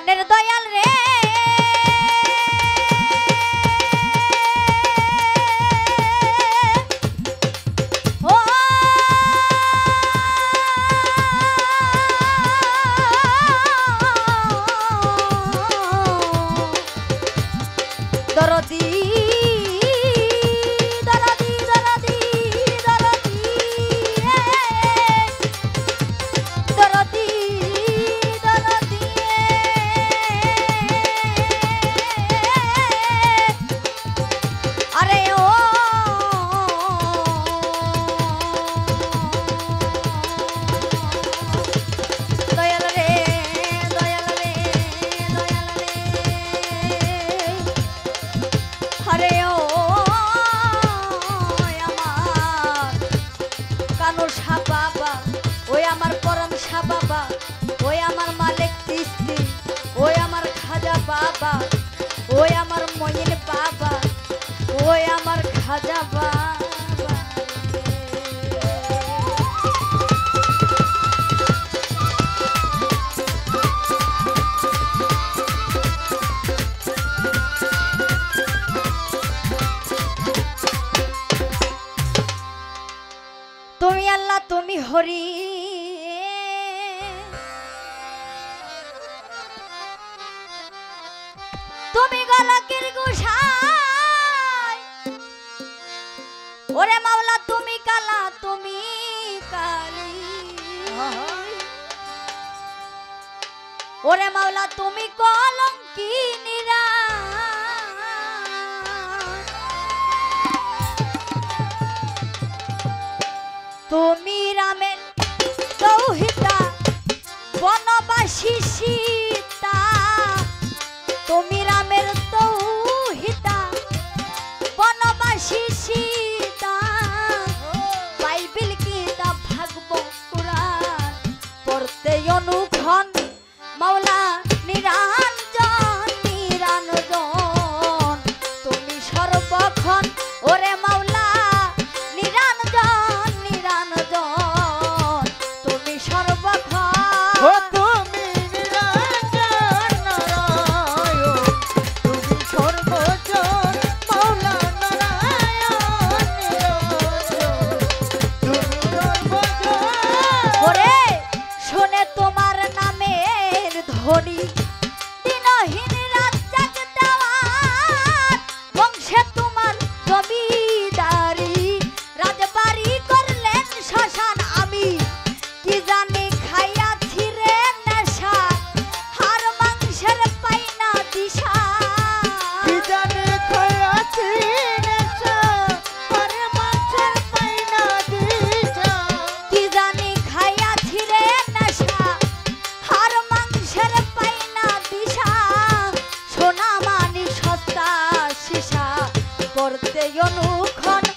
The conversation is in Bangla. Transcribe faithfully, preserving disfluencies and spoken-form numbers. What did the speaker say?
প্রাণের দয়াল রে ও দরদি দরদি দরদি দরদি দরদি দরদি আরে ও দয়াল রে দয়াল রে দয়াল রে আরে ও আমার কানুর শাহ বাবা ওই আমার পরম শাহ বাবা ওই আমার মালিক চিস্তি ওই আমার খাজা বাবা ওই আমার মঈন বাবা ওই আমার খাজা বাবা তুমি আল্লাহ তুমি হরি তুমি গলাকের গোসাই ওরে মাওলা তুমি কালা তুমি কালী ওরে মাওলা তুমি কলঙ্কিনীরা তুমি রামের দৌহিতা বনবাসী সীতা তুমি রামের দৌহিতা বনবাসী সীতা বাইবেল কিতাব ভাগবত কুরআন পড়তে অনুক্ষণ মাওলা নিরঞ্জন নিরঞ্জন তুমি সর্বক্ষণ ওরে মাওলা নিরঞ্জন নিরঞ্জন তুমি সর্বক্ষণ ও তুমি নিরঞ্জন নারায়ণ তুমি সর্বজন মাওলা নারায়ণ নিরঞ্জন তুমি সর্বজন ওরে শুনে তোমার নামের ধ্বনি দিনহীন রাত জাগতে আমার বংশে তোমার জমিদারি রাজবাড়ি করলেন শ্মশান আমি কি জানি খাইয়াছি রে নেশা হার মাংসের পাই না দিশা কি জানি খয়াছি নেশা আরে মাছের পাইনা দিশা কি জানি খাইয়াছি রে নেশা হার মাংসের পাই না দিশা সোনা মানি সস্তা সীসা করতে অনুক্ষণ